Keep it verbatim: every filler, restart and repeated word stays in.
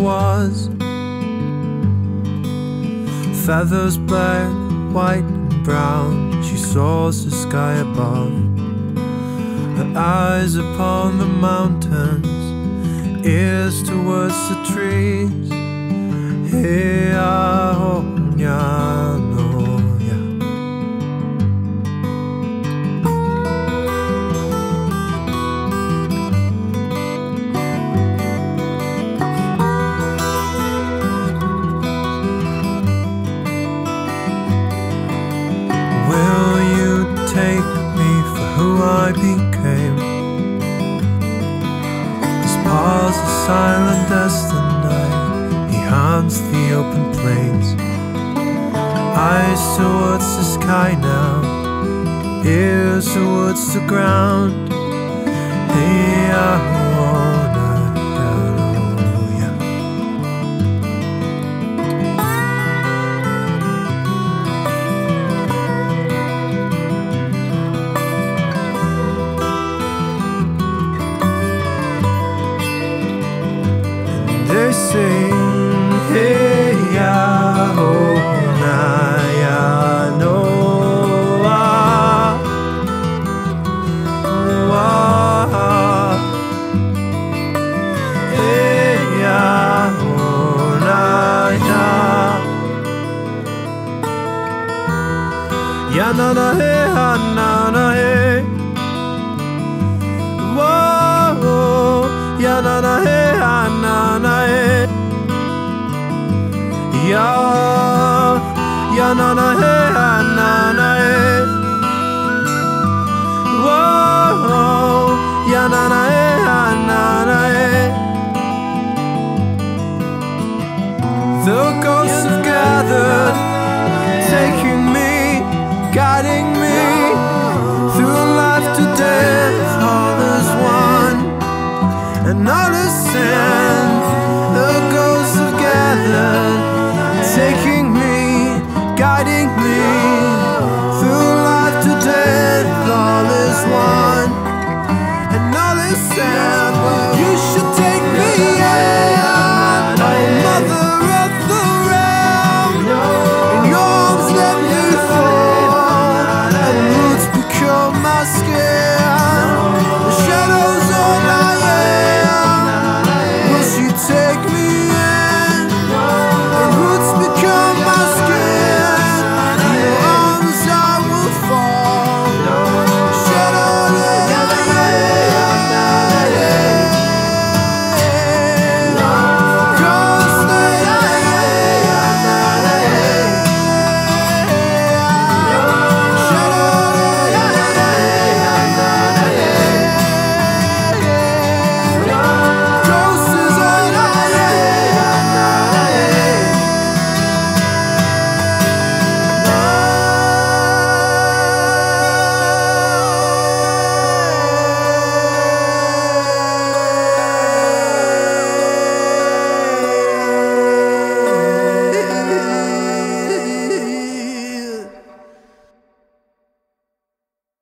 was. Feathers black, white and brown, she soars the sky above. Her eyes upon the mountains, ears towards the trees. Hey, ah, oh, yeah, no, yeah. Will you take me for who I became? His paws are silent as the night, he haunts the open plains. Eyes towards the sky now, ears towards the ground. Hey, I wanna know, yeah. And they sing, hey, yeah, oh, nah, yeah, no, ah, oh, ah, hey, yeah, oh, nah, yeah, yeah, na, na, hey, ah, na, na, hey, whoa, yeah, na, na, hey, ah, na, na, hey. Ya, ya na na hey, na na hey. Whoa, ya na na hey, na na hey. The ghosts have gathered, taking me, guiding me through life to death. All is one, and all is sin. The ghosts have gathered, taking me, guiding me through life to death. All is one, and all is sad. You should take me in, oh mother of the realm. In your arms let me fall, and roots become my skin. The shadows all I am. Will she take me